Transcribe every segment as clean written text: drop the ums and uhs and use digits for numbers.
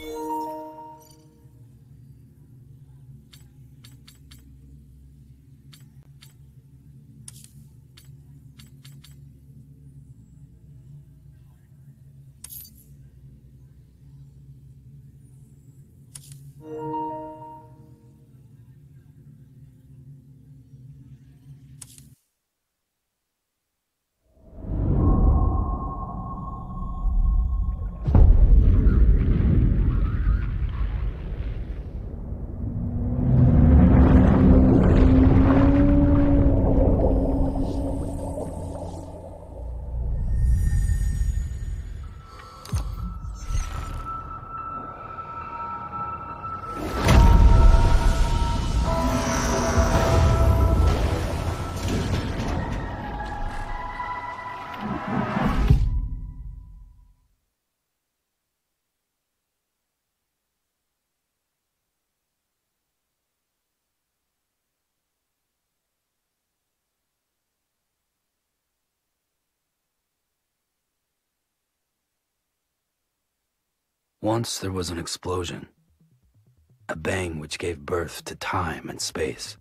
Once there was an explosion, a bang which gave birth to time and space.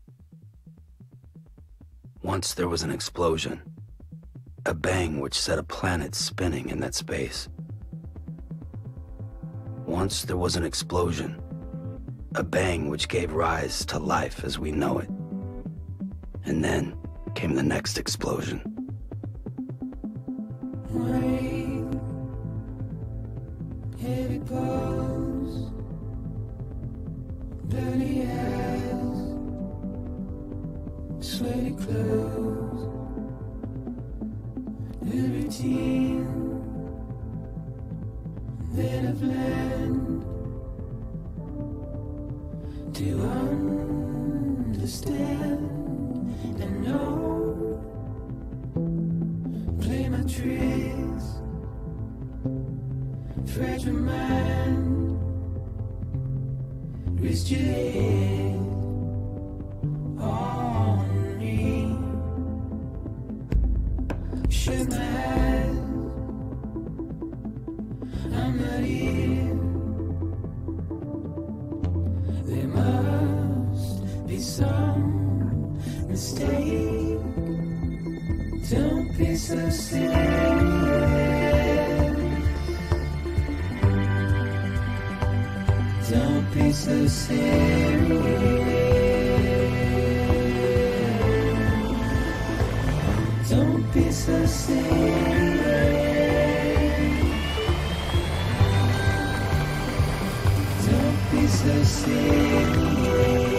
Once there was an explosion, a bang which set a planet spinning in that space. Once there was an explosion, a bang which gave rise to life as we know it. And then came the next explosion. Rain, heavy blows, dirty eyes, sweaty clothes, the routine, then I've learned to understand and know. Play my tricks, fragile mind, risk your head on me. Shut my eyes, I'm not here. There must be some mistake. Don't be so serious. Don't be so serious. Don't be so serious. Don't be so serious.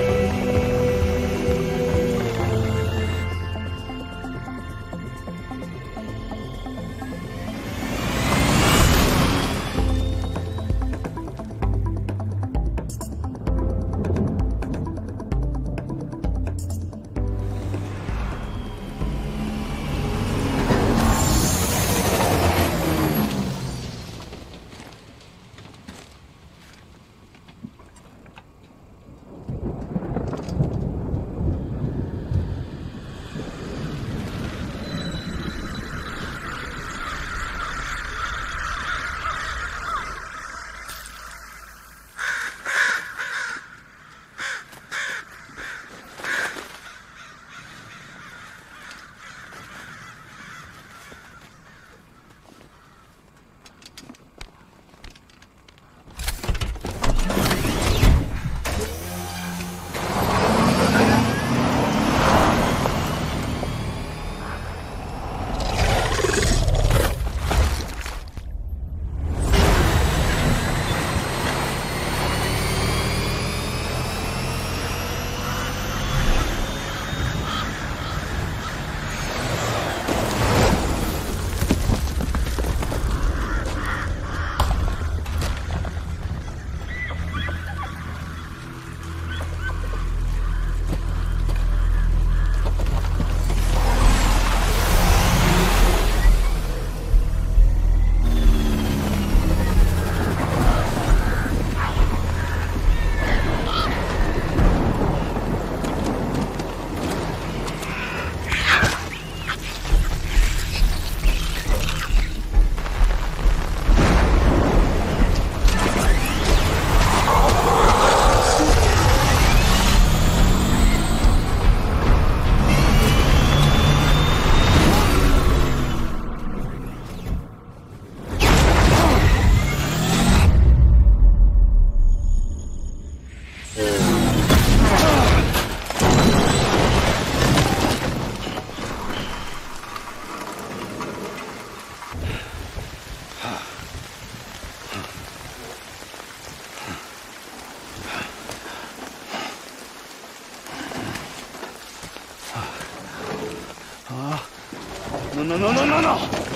No.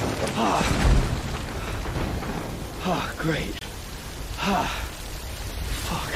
Great. Fuck.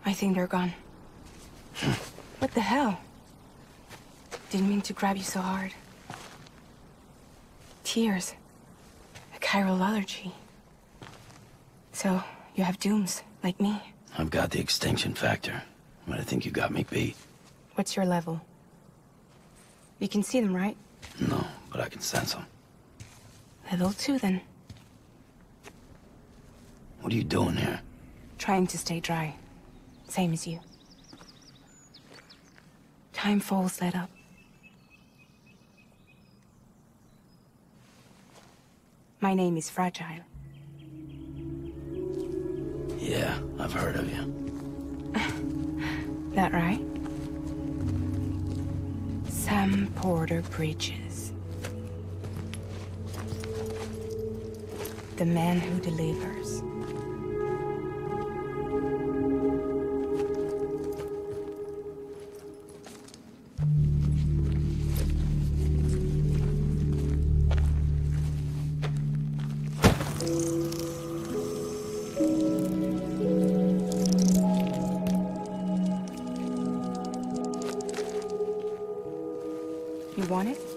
I think they're gone. What the hell? Didn't mean to grab you so hard. Tears. A chiral allergy. So, you have dooms, like me. I've got the extinction factor, but I think you got me beat. What's your level? You can see them, right? No, but I can sense them. Level 2, then. What are you doing here? Trying to stay dry. Same as you. Timefall's let up. My name is Fragile. Yeah, I've heard of you. That right? Sam Porter Bridges. The man who delivers. You want it?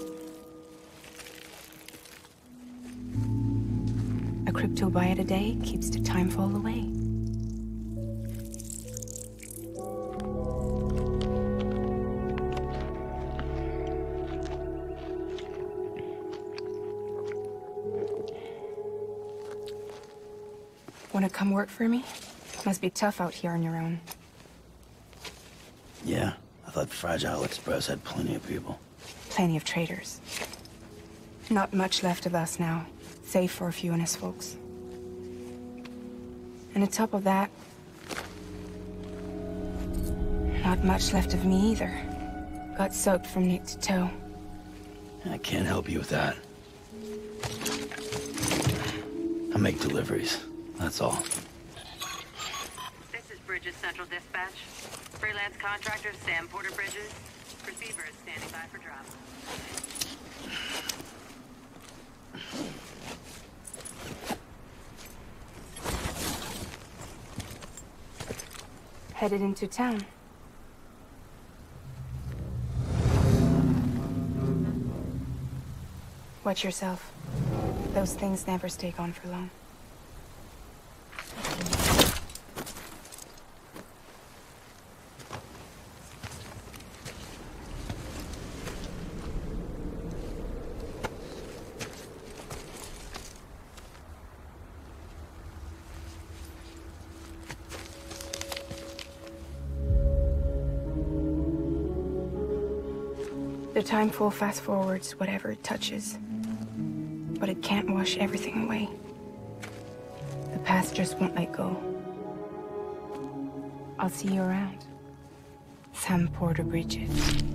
A crypto buy a day keeps the timefall away. Wanna come work for me? Must be tough out here on your own. Yeah, I thought Fragile Express had plenty of people. Plenty of traitors. Not much left of us now, save for a few honest folks. And on top of that, not much left of me either. Got soaked from neck to toe. I can't help you with that. I make deliveries, that's all. This is Bridges Central Dispatch. Freelance contractor Sam Porter Bridges. Receiver is standing by for drop. Headed into town. Watch yourself. Those things never stay gone for long. The timefall fast forwards whatever it touches. But it can't wash everything away. The past just won't let go. I'll see you around. Sam Porter Bridges.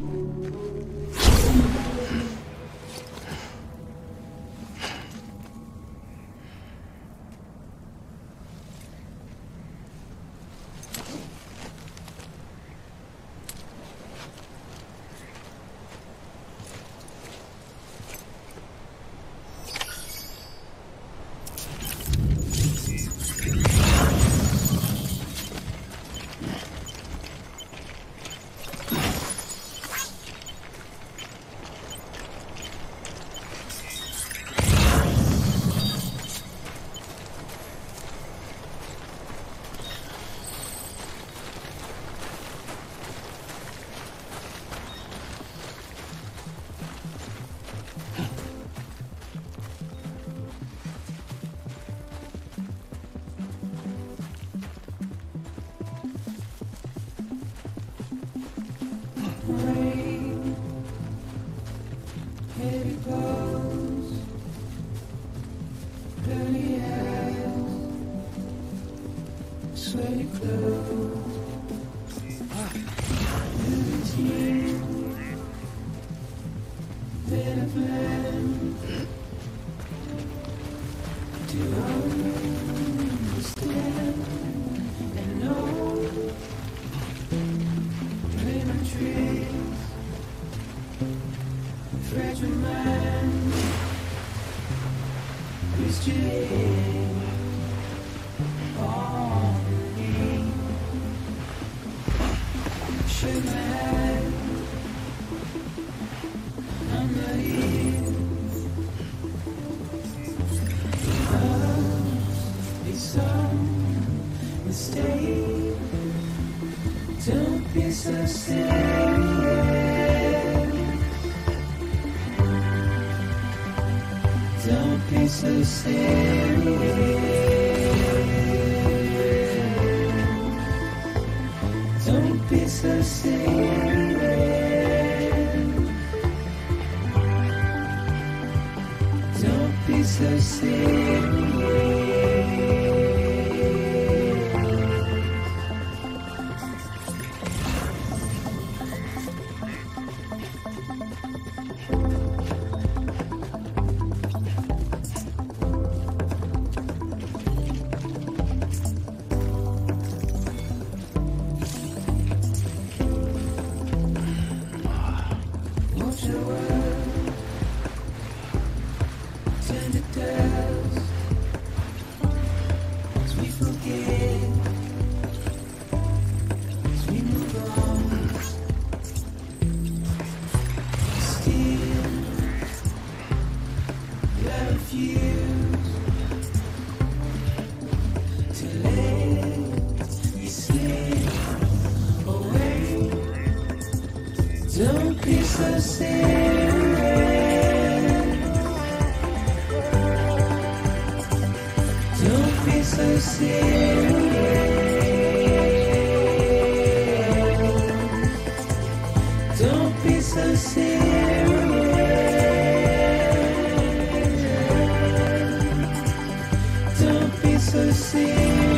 Rain, heavy clothes, dirty hands, sweaty clothes, routine, then a plan to understand and know. Raymond trees, fragile mind, Christian, on me. fisherman. I'm not here. Love is some mistake. Don't be so serious. Don't be so serious. Don't be so serious. Don't be so serious. Don't be so serious. Don't be so serious. Don't be so serious. Don't be so serious.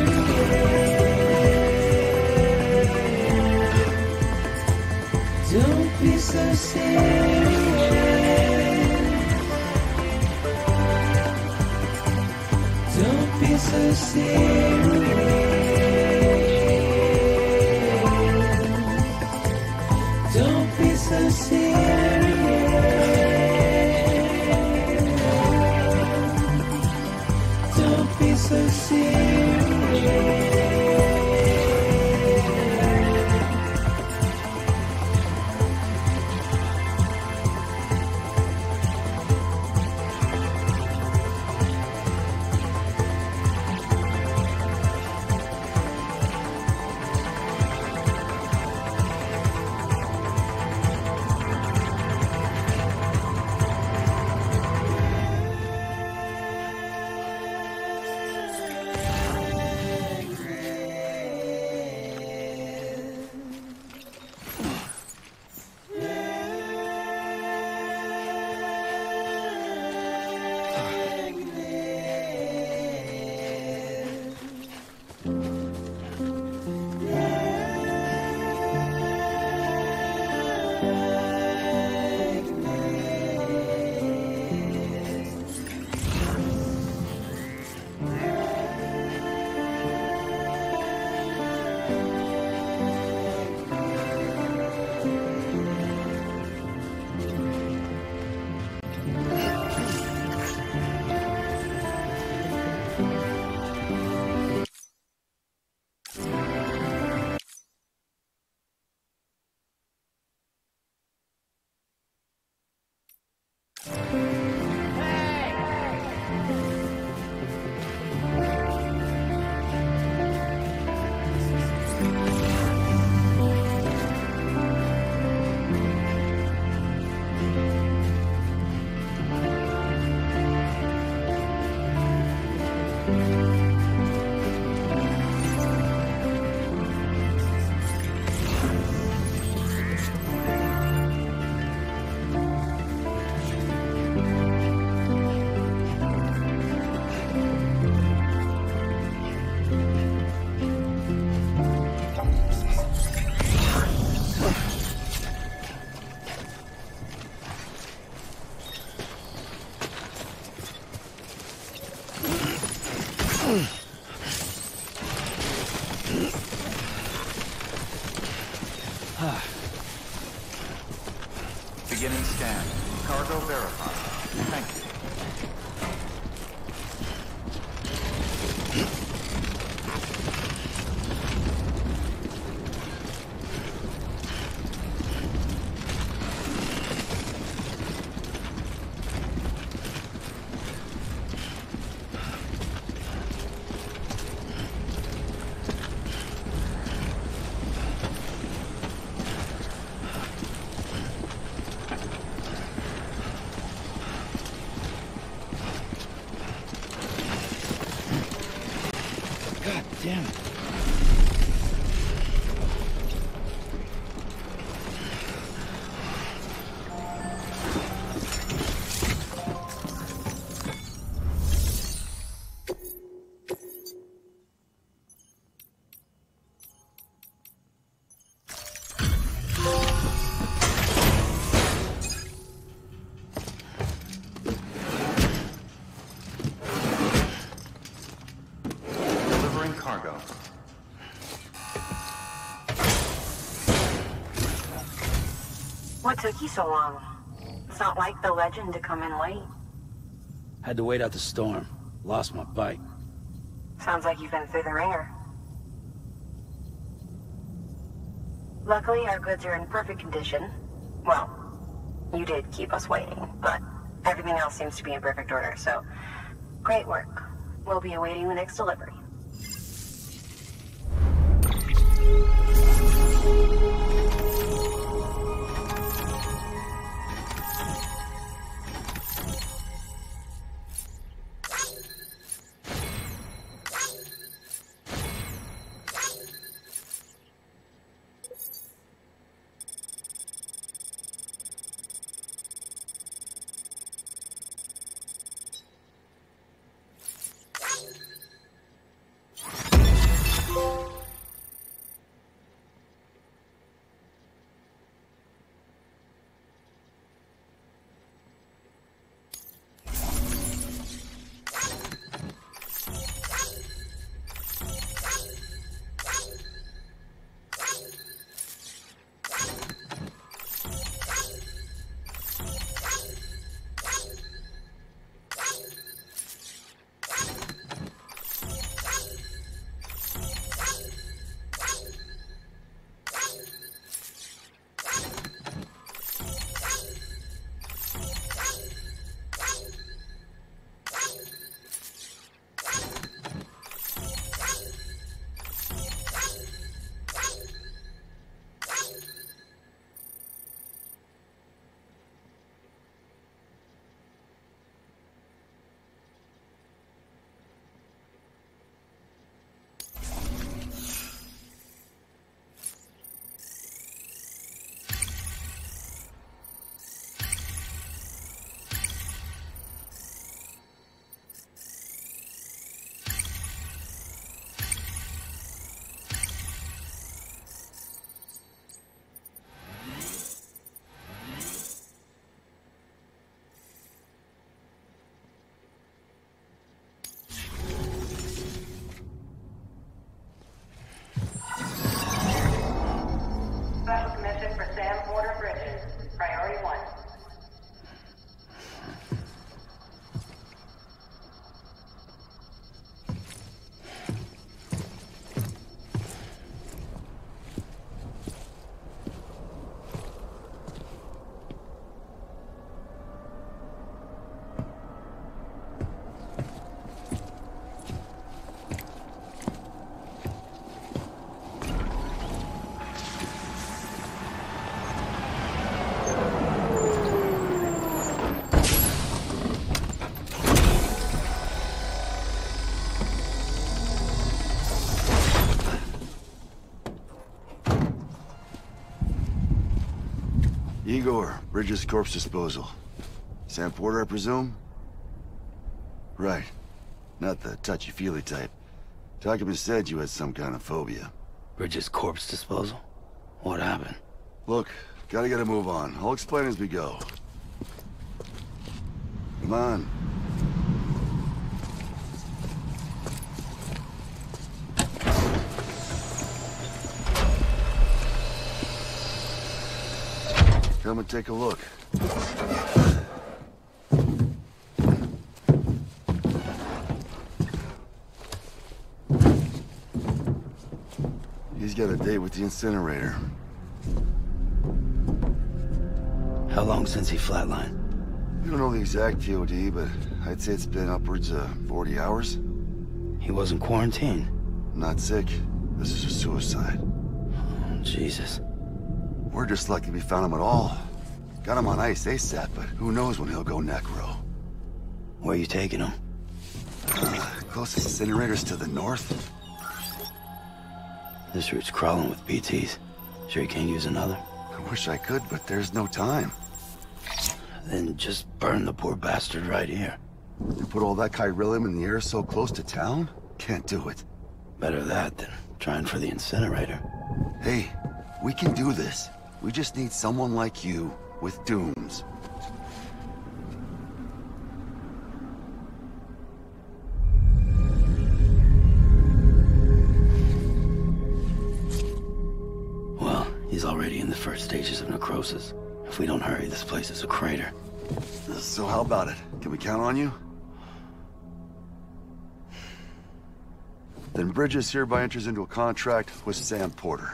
Don't be so serious. Don't be so serious. Don't be so serious. Don't be so serious. Beginning scan. Cargo verified. Thank you. damn it. What took you so long? It's not like the legend to come in late. Had to wait out the storm. Lost my bike. Sounds like you've been through the ringer. Luckily, our goods are in perfect condition. Well, you did keep us waiting, but everything else seems to be in perfect order, so great work. We'll be awaiting the next delivery. Special commission for Sam Porter Bridges. Priority 1. Igor, Bridges Corpse Disposal. Sam Porter, I presume? Right. Not the touchy-feely type. Documents said you had some kind of phobia. Bridges corpse disposal? What happened? Look, gotta get a move on. I'll explain as we go. Come on. Come and take a look. He's got a date with the incinerator. How long since he flatlined? We don't know the exact TOD, but I'd say it's been upwards of 40 hours. He wasn't quarantined. Not sick. This is a suicide. Oh, Jesus. We're just lucky we found him at all. Got him on ice ASAP, but who knows when he'll go necro. Where you taking him? Closest incinerator's to the north. This route's crawling with BTs. Sure you can't use another? I wish I could, but there's no time. Then just burn the poor bastard right here. You put all that chiralium in the air so close to town? Can't do it. Better that than trying for the incinerator. Hey, we can do this. We just need someone like you with dooms. Well, he's already in the first stages of necrosis. If we don't hurry, this place is a crater. So how about it? Can we count on you? Then Bridges hereby enters into a contract with Sam Porter.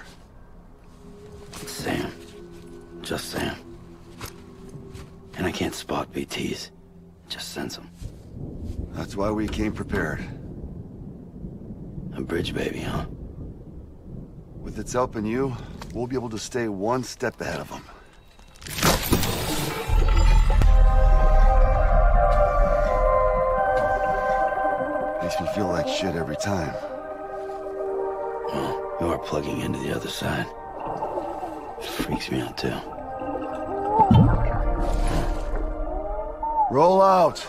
Sam. Just Sam. And I can't spot BTs. Just sense them. That's why we came prepared. A bridge baby, huh? With its help and you, we'll be able to stay one step ahead of them. Makes me feel like shit every time. Well, you are plugging into the other side. It freaks me out, too. Roll out!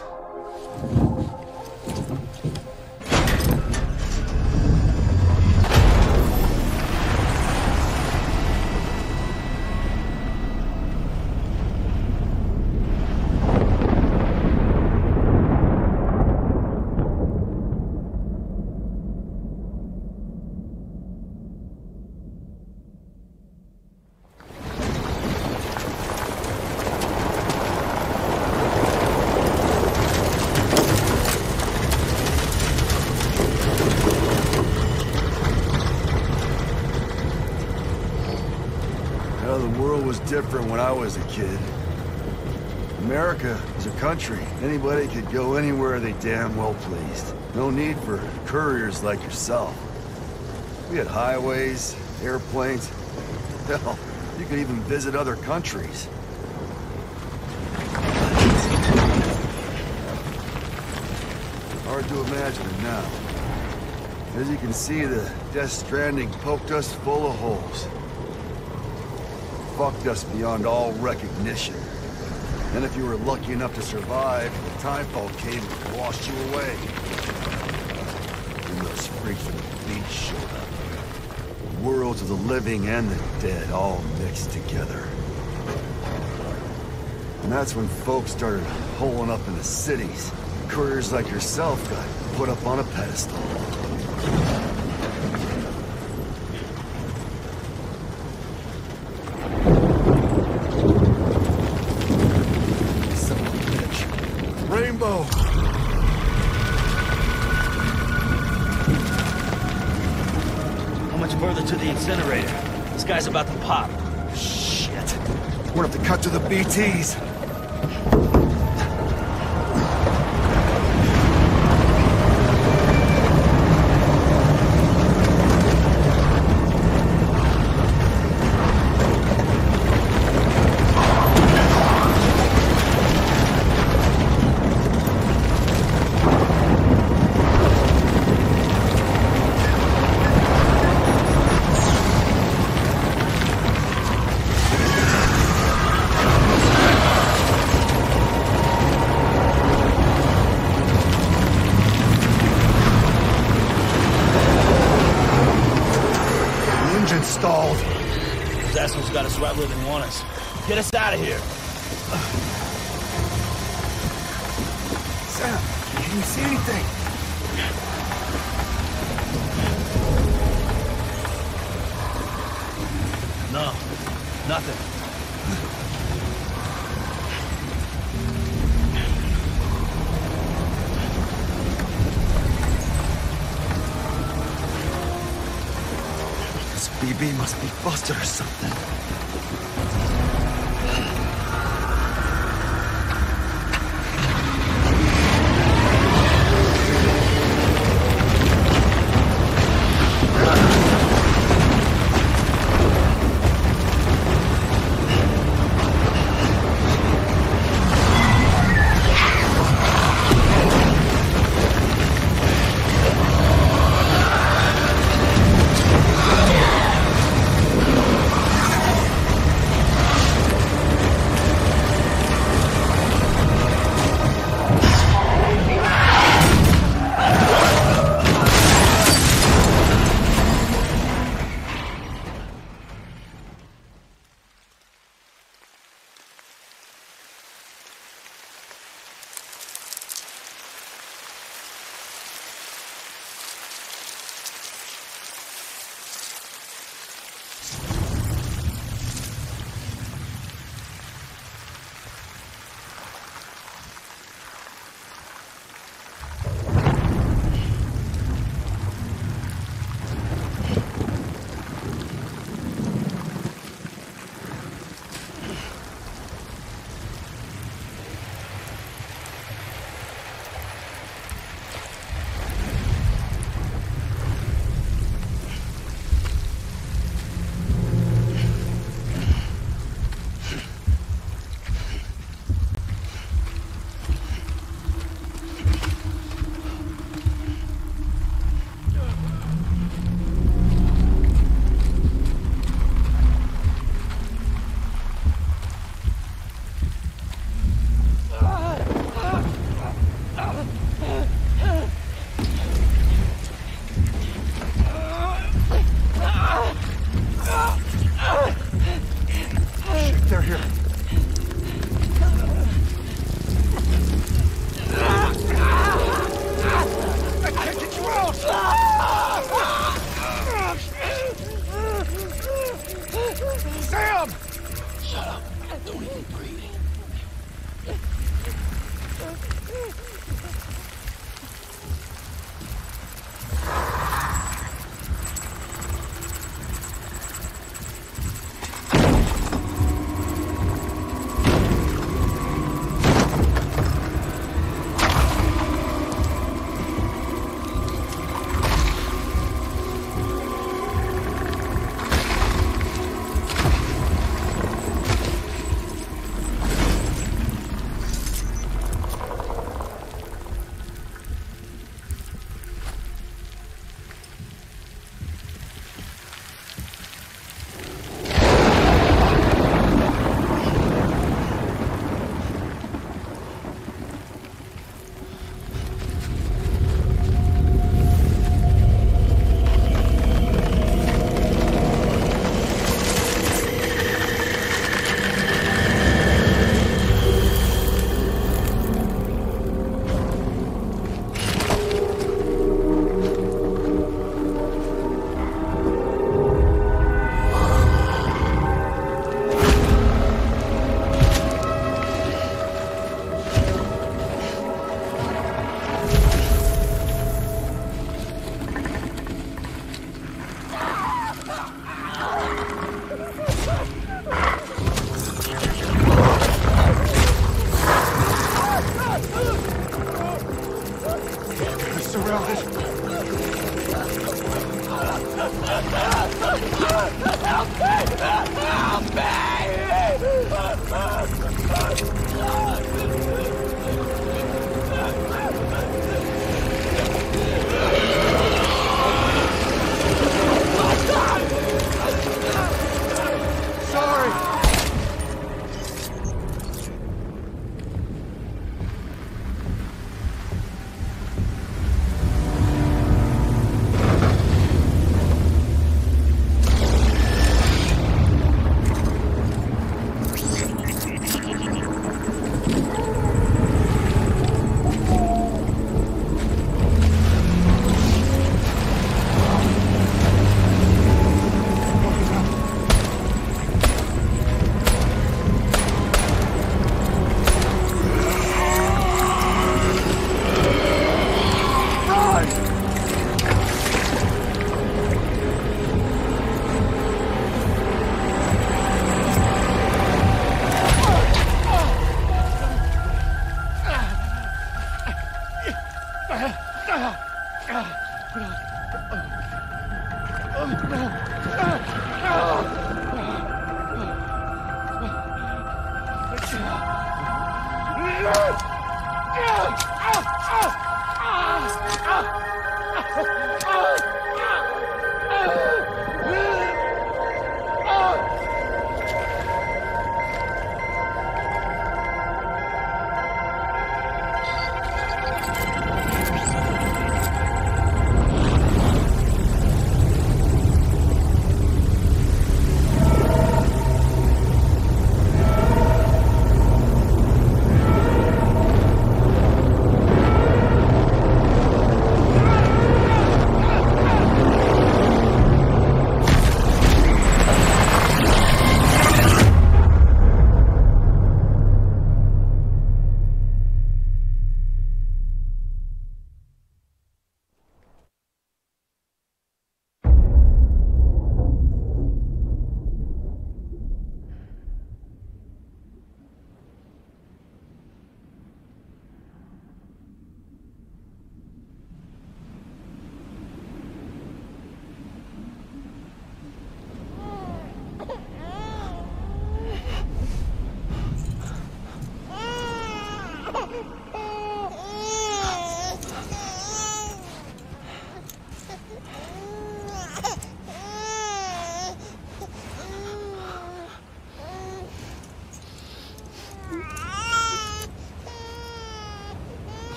Different when I was a kid. America is a country. Anybody could go anywhere they damn well pleased. No need for couriers like yourself. We had highways, airplanes. Hell, you could even visit other countries. Hard to imagine it now. As you can see, the Death Stranding poked us full of holes. Fucked us beyond all recognition. And if you were lucky enough to survive, the Timefall came and washed you away. And those freaks from the beach showed up. Worlds of the living and the dead all mixed together. And that's when folks started holing up in the cities. Couriers like yourself got put up on a pedestal. Rainbow! How much further to the incinerator? This guy's about to pop. Shit. We're gonna have to cut to the BTs. Stalled. Those assholes got us right where they want us. Get us out of here. Sam, can you see anything? No, nothing. BB must be busted or something. they're here. I can't get you out! Sam! Shut up. Don't even breathe.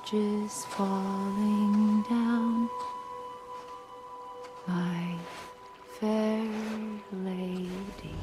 bridges falling down, my fair lady.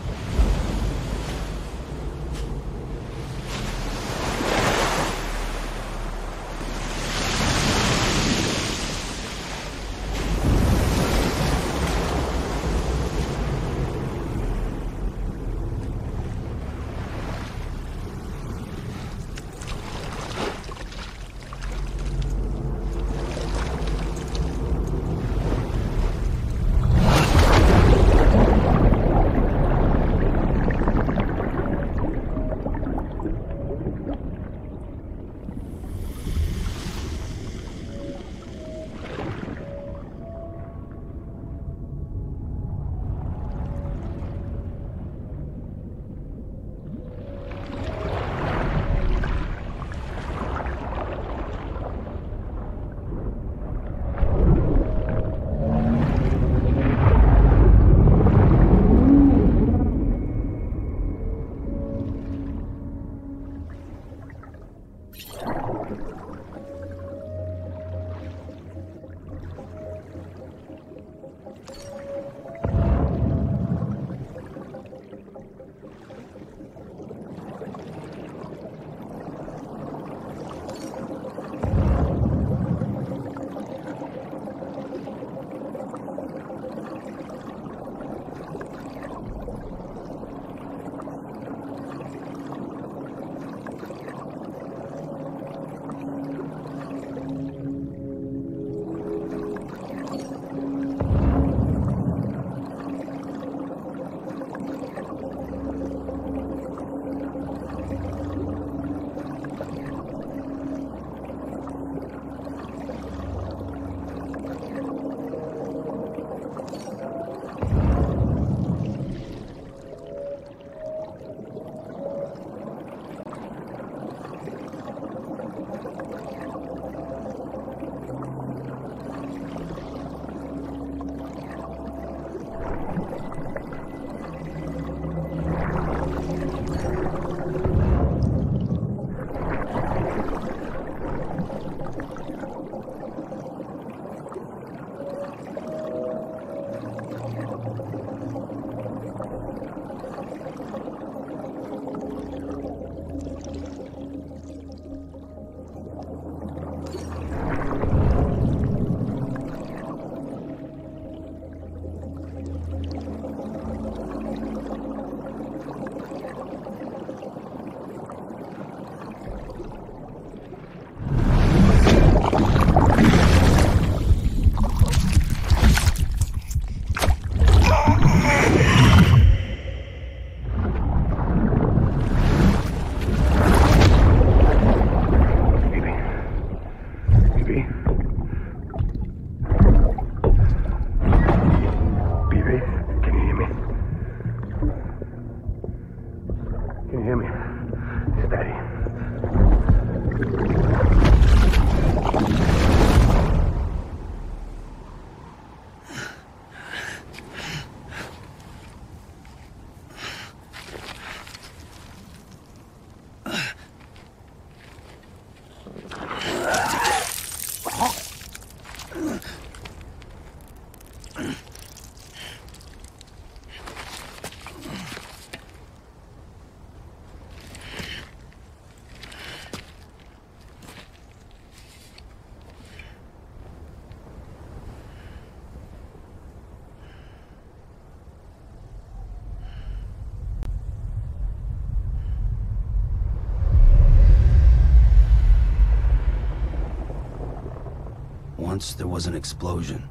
Once there was an explosion.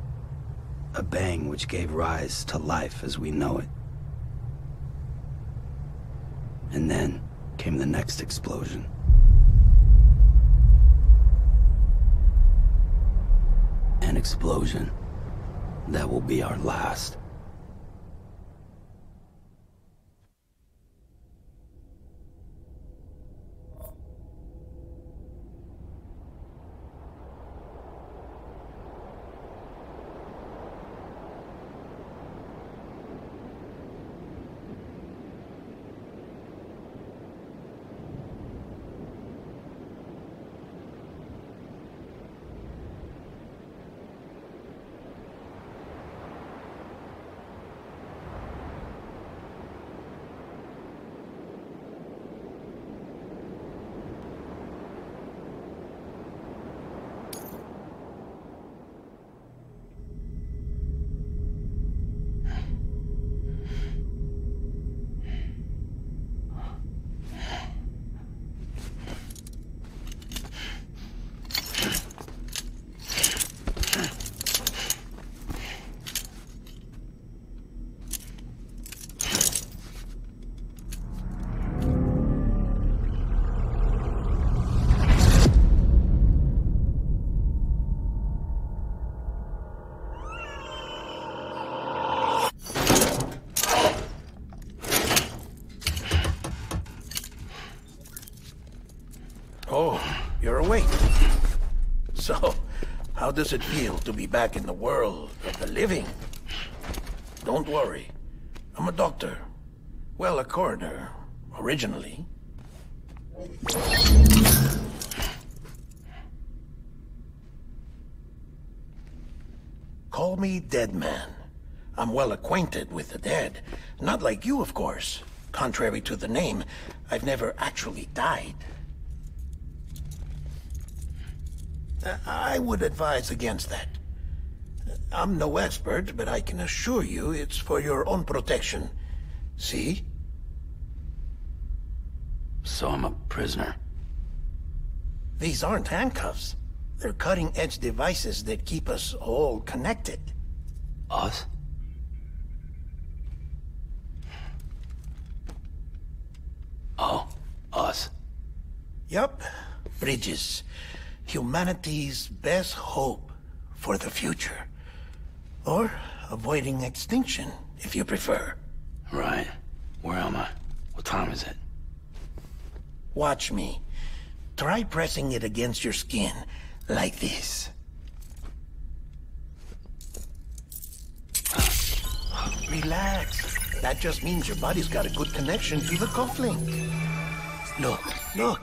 A bang which gave rise to life as we know it. And then came the next explosion. An explosion that will be our last. Oh, you're awake. So, how does it feel to be back in the world of the living? Don't worry. I'm a doctor. Well, a coroner, originally. Call me Dead Man. I'm well acquainted with the dead. Not like you, of course. Contrary to the name, I've never actually died. I would advise against that. I'm no expert, but I can assure you it's for your own protection. See? So I'm a prisoner. These aren't handcuffs. They're cutting-edge devices that keep us all connected. Us? Oh, us. Yup. Bridges. Humanity's best hope for the future. Or avoiding extinction, if you prefer. Right. Where am I? What time is it? Watch me. Try pressing it against your skin, like this. Relax. That just means your body's got a good connection to the cufflink. Look, look.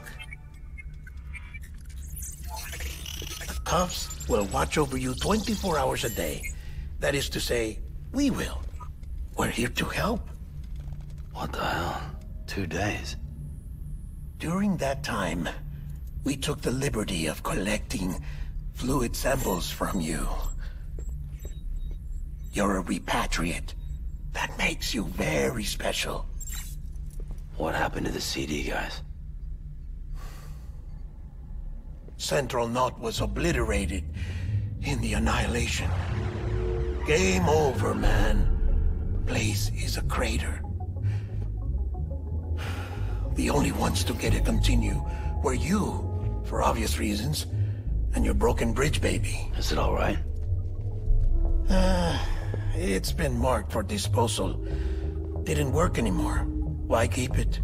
The cuffs will watch over you 24 hours a day. That is to say, we will. We're here to help. What the hell? 2 days? During that time, we took the liberty of collecting fluid samples from you. You're a repatriate. That makes you very special. What happened to the CD guys? Central Knot was obliterated in the Annihilation. Game over, man. Place is a crater. The only ones to get it continue were you, for obvious reasons, and your broken bridge baby. Is it all right? It's been marked for disposal. Didn't work anymore. Why keep it?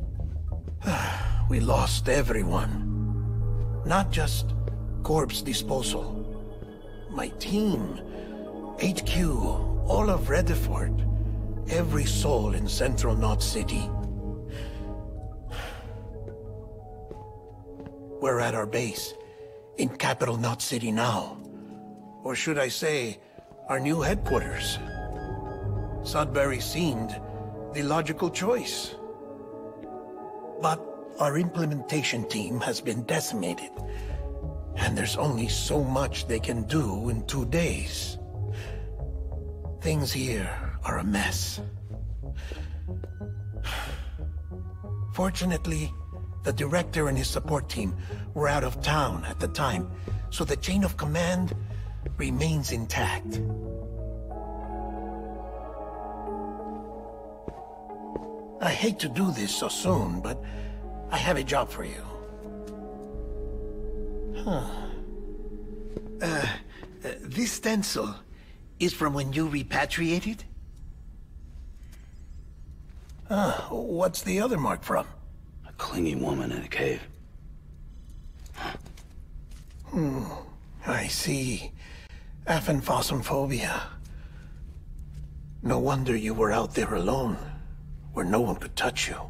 We lost everyone. Not just corpse disposal. My team, HQ, all of Redefort, every soul in Central Knot City. We're at our base, in Capital Knot City now. Or should I say, our new headquarters. Sudbury seemed the logical choice. But our implementation team has been decimated, and there's only so much they can do in 2 days. Things here are a mess. Fortunately, the director and his support team were out of town at the time, so the chain of command remains intact. I hate to do this so soon, but I have a job for you. This stencil is from when you repatriated? What's the other mark from? A clingy woman in a cave. I see. Aphenphosmphobia. No wonder you were out there alone, where no one could touch you.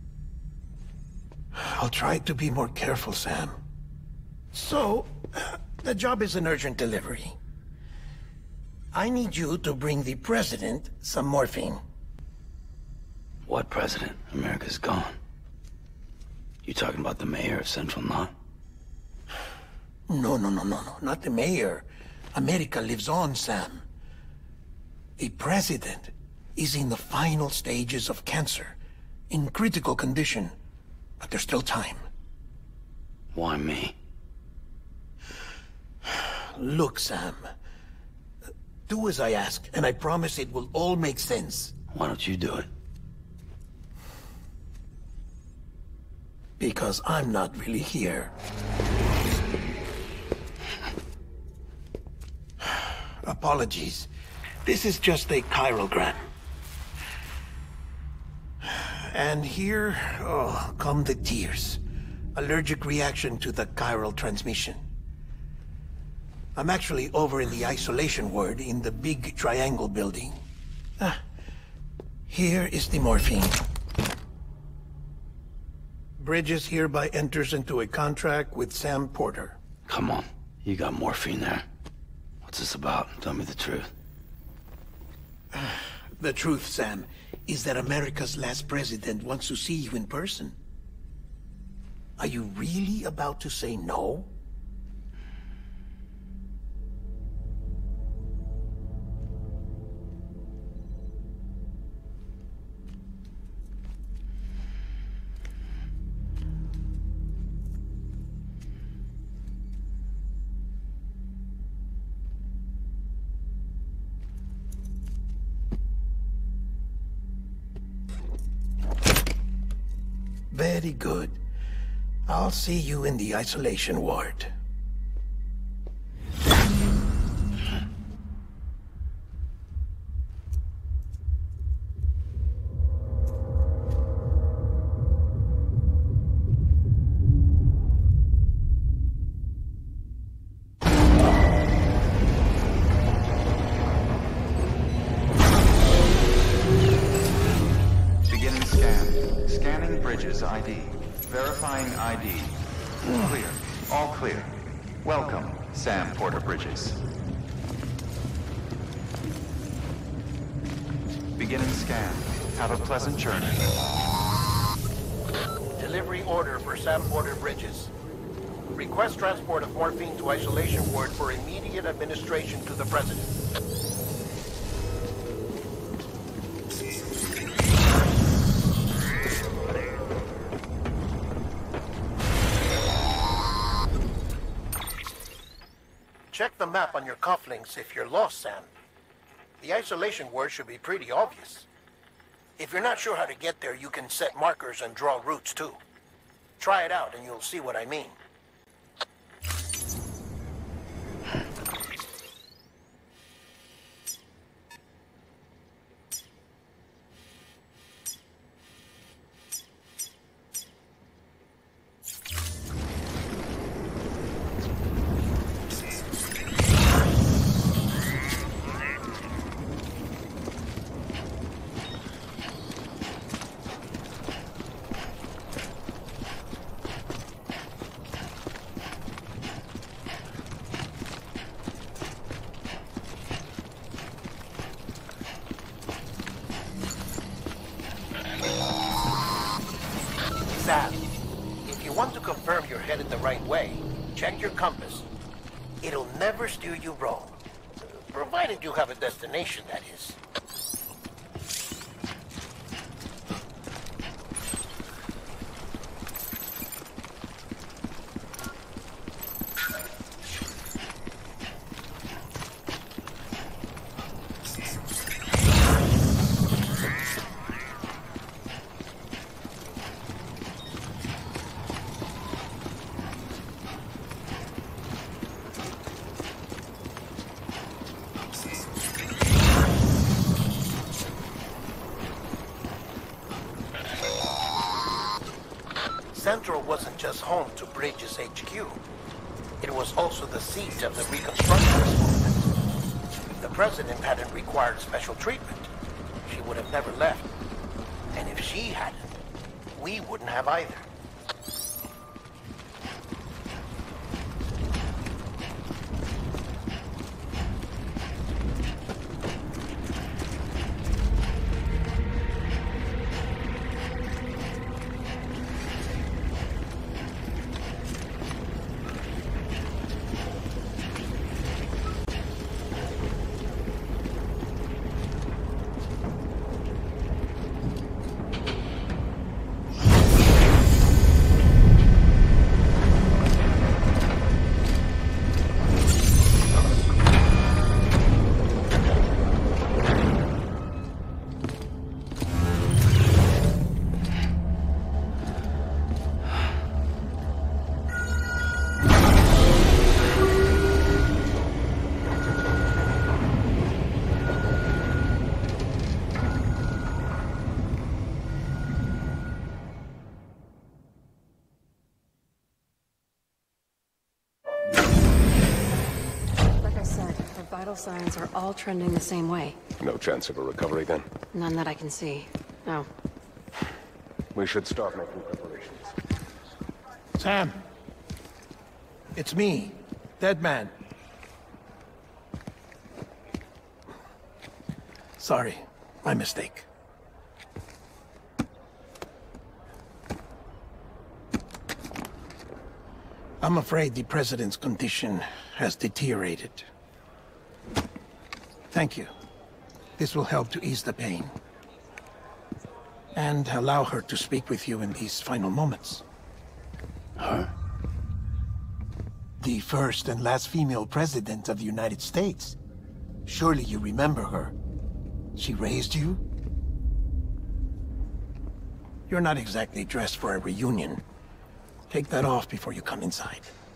I'll try to be more careful, Sam. So, the job is an urgent delivery. I need you to bring the president some morphine. What president? America's gone. You talking about the mayor of Central Knot? No, not the mayor. America lives on, Sam. The president is in the final stages of cancer, in critical condition, but there's still time. Why me? Look, Sam. Do as I ask, and I promise it will all make sense. Why don't you do it? Because I'm not really here. Apologies. This is just a chirogram. And here, come the tears. Allergic reaction to the chiral transmission. I'm actually over in the isolation ward in the big triangle building. Here is the morphine. Bridges hereby enters into a contract with Sam Porter. Come on, you got morphine there. What's this about? Tell me the truth. The truth, Sam, is that America's last president wants to see you in person. Are you really about to say no? Very good. I'll see you in the isolation ward. Beginning scan. Scanning Bridges ID. Verifying ID. Clear. All clear. Welcome, Sam Porter Bridges. Beginning scan. Have a pleasant journey. Delivery order for Sam Porter Bridges. Request transport of morphine to isolation ward for immediate administration to the President. Check the map on your cufflinks if you're lost, Sam. The isolation word should be pretty obvious. If you're not sure how to get there, you can set markers and draw routes too. Try it out and you'll see what I mean. Sam, if you want to confirm you're headed the right way, check your compass. It'll never steer you wrong. Provided you have a destination, that is. Central wasn't just home to Bridges HQ. It was also the seat of the Reconstructionist movement. If the President hadn't required special treatment, she would have never left. And if she hadn't, we wouldn't have either. vital signs are all trending the same way. No chance of a recovery then? None that I can see. No. We should start making preparations. Sam! It's me, Deadman. Sorry, my mistake. I'm afraid the President's condition has deteriorated. Thank you. This will help to ease the pain. And allow her to speak with you in these final moments. Her? The first and last female president of the United States. Surely you remember her. She raised you? You're not exactly dressed for a reunion. Take that off before you come inside.